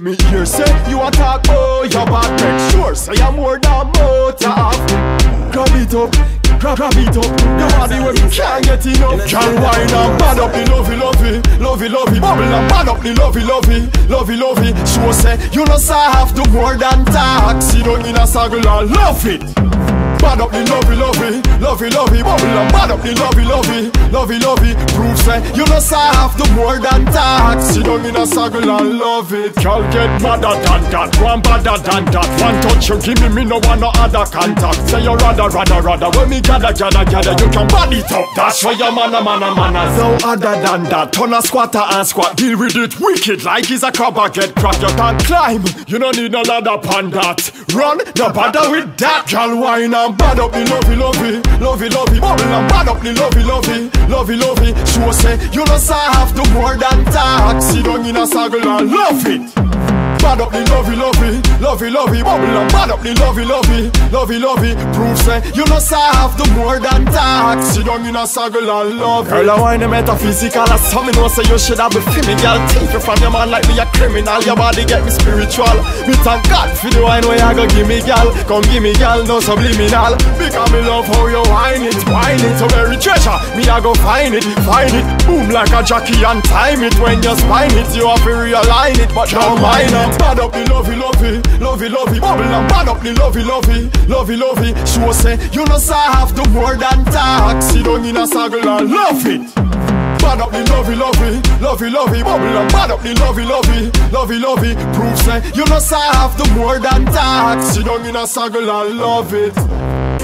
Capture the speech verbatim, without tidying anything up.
Me hear say you a talk, oh, your bad. Make sure say you're more than motor have. Grab it up, grab, grab it up. The body where me can't get enough. Can wine and bad up the lovey lovey, lovey lovey. Bubble and bad up the lovey lovey, lovey lovey. Sure say you know say I have to more than talk. Sit down in a circle and love it. Bad up the lovey lovey, lovey lovey. Bubble and bad up the lovey lovey, lovey lovey. Prove say you know say I have to more than talk. Sit down in a circle and love it. Girl get madder than that, one badder than that. One touch you give me, me no want no other contact. Say you rather, rather, rather. When me gather, gather, gather, you can body it up. That's why you man a man a man a. No other than that. Turn a squatter and squat. Deal with it wicked like he's a crab or get cracked. You can climb, you don't need no ladder upon that. Run, no bother with that. Girl wine and bad up the lovey lovey, lovey lovey. Bubble and bad up the lovey lovey, lovey lovey. Sure say you know say I have to more than talk. Sit down in a circle and love it. Bad up the lovey lovey, lovey lovey. Bubble and bad up the lovey lovey, lovey lovey. Prove say you know say I have to more than talk. Sit down in a circle and love it. Girl I want the metaphysical. As some me know say you should have been feeling. Girl think you from your man like me a criminal. Your body get me spiritual. Me thank God for the wine where you go give me girl. Come give me girl, no subliminal. Because me love how you whine it, whine it. So very treasure, me I go find it, find it. Boom like a jockey and time it. When you spine it, you have to realign it. But don't mind it. Bad up the lovey lovey, lovey lovey. Bubble and bad up the lovey lovey, lovey lovey. Sure say you know say I have to more than talk. Sit down in a circle and love it. Bad up the lovey lovey, lovey lovey. Bubble and bad up the lovey lovey, lovey lovey. Prove say you know say I have to more than talk. Sit down in a circle and love it.